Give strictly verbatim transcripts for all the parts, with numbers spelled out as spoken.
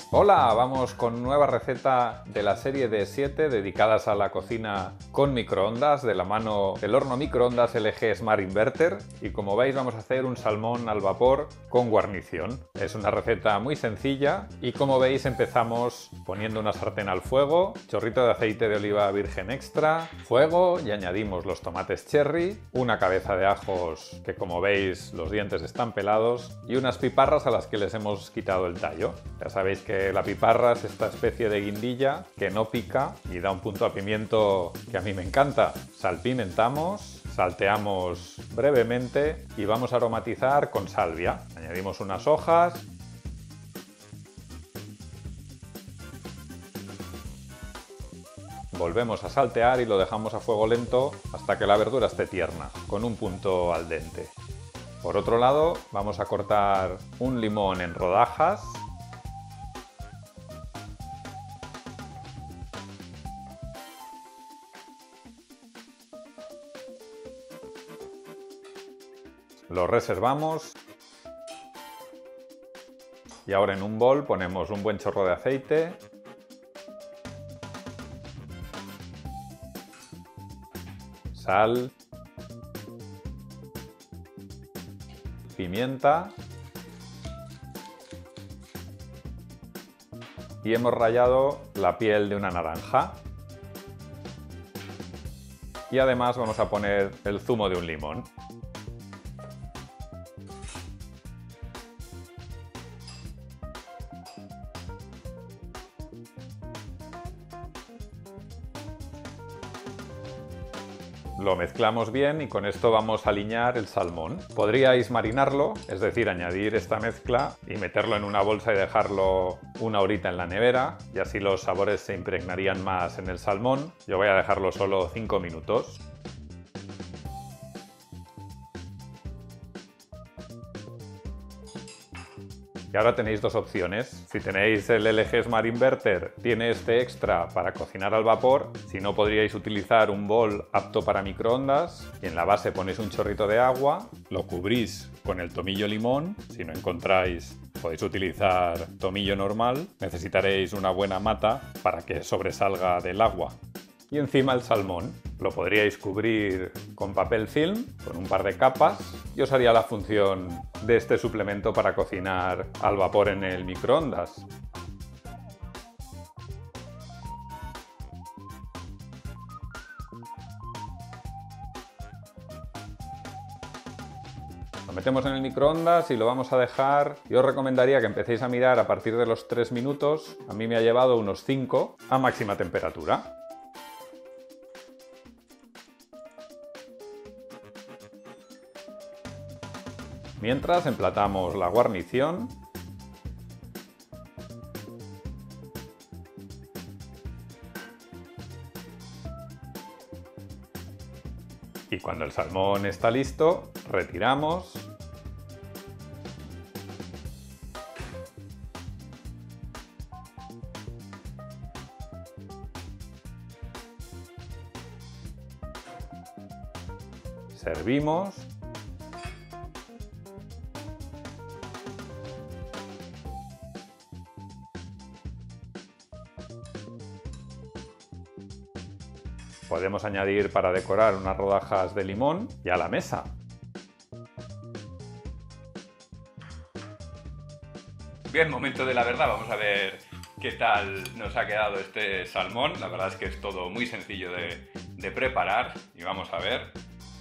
Hola, vamos con nueva receta de la serie de siete dedicadas a la cocina con microondas de la mano del horno microondas L G Smart Inverter, y como veis vamos a hacer un salmón al vapor con guarnición. Es una receta muy sencilla y como veis empezamos poniendo una sartén al fuego, chorrito de aceite de oliva virgen extra, fuego, y añadimos los tomates cherry, una cabeza de ajos que como veis los dientes están pelados y unas piparras a las que les hemos quitado el tallo. Ya sabéis que la piparra es esta especie de guindilla que no pica y da un punto a pimiento que a mí me encanta. Salpimentamos, salteamos brevemente y vamos a aromatizar con salvia. Añadimos unas hojas. Volvemos a saltear y lo dejamos a fuego lento hasta que la verdura esté tierna, con un punto al dente. Por otro lado, vamos a cortar un limón en rodajas. Lo reservamos y ahora en un bol ponemos un buen chorro de aceite, sal, pimienta y hemos rallado la piel de una naranja. Y además vamos a poner el zumo de un limón. Lo mezclamos bien y con esto vamos a aliñar el salmón. Podríais marinarlo, es decir, añadir esta mezcla y meterlo en una bolsa y dejarlo una horita en la nevera, y así los sabores se impregnarían más en el salmón. Yo voy a dejarlo solo cinco minutos. Y ahora tenéis dos opciones. Si tenéis el L G Smart Inverter, tiene este extra para cocinar al vapor. Si no, podríais utilizar un bol apto para microondas y en la base ponéis un chorrito de agua, lo cubrís con el tomillo limón. Si no encontráis, podéis utilizar tomillo normal. Necesitaréis una buena mata para que sobresalga del agua. Y encima el salmón. Lo podríais cubrir con papel film, con un par de capas, y os haría la función de este suplemento para cocinar al vapor en el microondas. Lo metemos en el microondas y lo vamos a dejar. Yo os recomendaría que empecéis a mirar a partir de los tres minutos. A mí me ha llevado unos cinco a máxima temperatura. Mientras emplatamos la guarnición. Y cuando el salmón está listo, retiramos. Servimos. Podemos añadir para decorar unas rodajas de limón y a la mesa. Bien, momento de la verdad. Vamos a ver qué tal nos ha quedado este salmón. La verdad es que es todo muy sencillo de, de preparar y vamos a ver.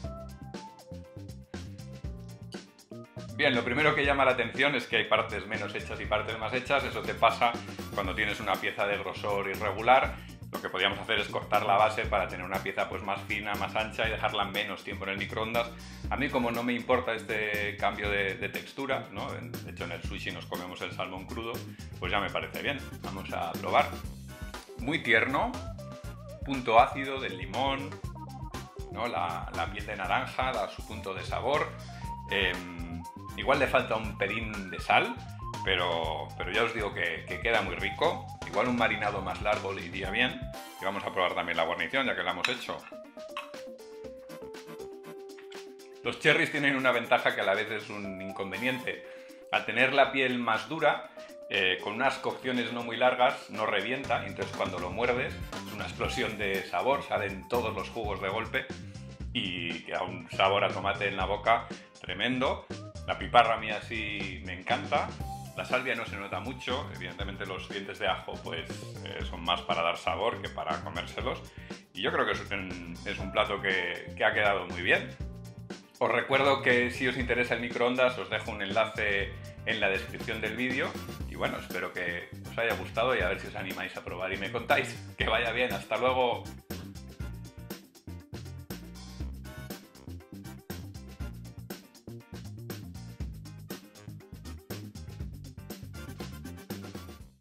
Bien, lo primero que llama la atención es que hay partes menos hechas y partes más hechas. Eso te pasa cuando tienes una pieza de grosor irregular. Lo que podríamos hacer es cortar la base para tener una pieza pues más fina, más ancha y dejarla menos tiempo en el microondas. A mí, como no me importa este cambio de, de textura, ¿no? De hecho en el sushi nos comemos el salmón crudo, pues ya me parece bien. Vamos a probar. Muy tierno, punto ácido del limón, ¿no? la, la piel de naranja da su punto de sabor. Eh, igual le falta un pelín de sal, pero, pero ya os digo que, que queda muy rico. Igual un marinado más largo le iría bien. Y vamos a probar también la guarnición, ya que la hemos hecho. Los cherries tienen una ventaja que a la vez es un inconveniente. Al tener la piel más dura, eh, con unas cocciones no muy largas no revienta, entonces cuando lo muerdes es una explosión de sabor, salen todos los jugos de golpe y queda un sabor a tomate en la boca tremendo. La piparra a mí así me encanta. La salvia no se nota mucho, evidentemente los dientes de ajo pues eh, son más para dar sabor que para comérselos. Y yo creo que es un, es un plato que, que ha quedado muy bien. Os recuerdo que si os interesa el microondas os dejo un enlace en la descripción del vídeo. Y bueno, espero que os haya gustado y a ver si os animáis a probar y me contáis. Que vaya bien, hasta luego.